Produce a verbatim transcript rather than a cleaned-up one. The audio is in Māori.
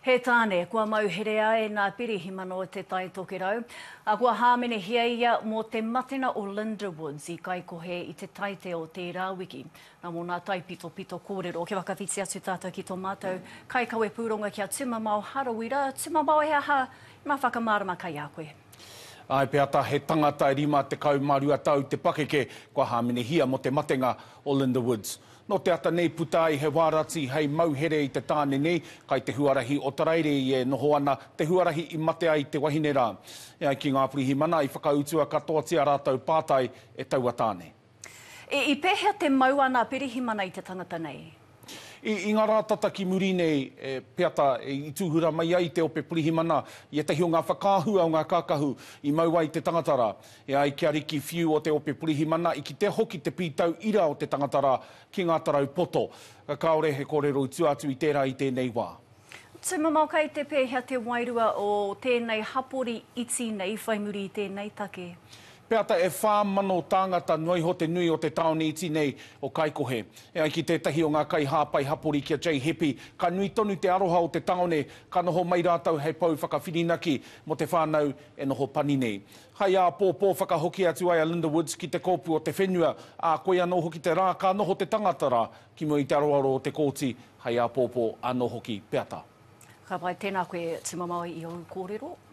He tāne, kua mauherea e ngā pirihimano o te tai tokerau. A kua hāmene hia ia mō te matena o Linda Woods i Kaikohe i te taite o tērā wiki. Nā mō ngā tai pito pito kōrero, ke wakawhiti atu tātou ki tō mātou. Kaikohe pūronga kia tumamau harawira, tumamau e aha, mā whakamārama kai a koe. Ai peata he tangata e rima te kaumarua tau te pakeke kua hāmene hia mo te matenga o Linda Woods. No te ata nei puta i he wārati hei mauhere i te tāne nei, kai te huarahi o Taraire i e noho ana, te huarahi i mate ai te wahine rā. E ai ki ngā pirihimana i whakautua katoa tia rātau pātai e taua tāne. E, I pēhea te mau ana pirihimana i te tangata nei? I, I ngā rātata ki muri nei, e, peata e, i tūhura mai ai te ope pirihimana, i e tahi o ngā whakāhua o ngā kākahu i mau ai te tangatara. E ai kia riki whiu o te ope pirihimana, i ki te hoki te pītau ira o te tangatara ki ngā tarau poto. Ka kaore he kōrero i tuatu i tērā i tēnei wā. Tumamau kai te pēhea te wairua o tēnei hapori iti nei whaimuri i tēnei take. Peata e whāmano tāngata noi ho te nui o te taone iti nei o Kaikohe. E ai ki tētahi o ngā kai hāpai hapori kia J Happy, ka nui tonu te aroha o te taone, ka noho mai rātau hei pau whakawhirinaki mo te whānau e noho pani nei. Hai a pōpō whakahoki atu ai a Linda Woods ki te kōpu o te whenua, a koe anō hoki te rā, ka noho te tangatara ki mo i te aroaro o te kōti, hai a pōpō anō hoki peata. Ka pai tēnā koe tumamau i o kōrero.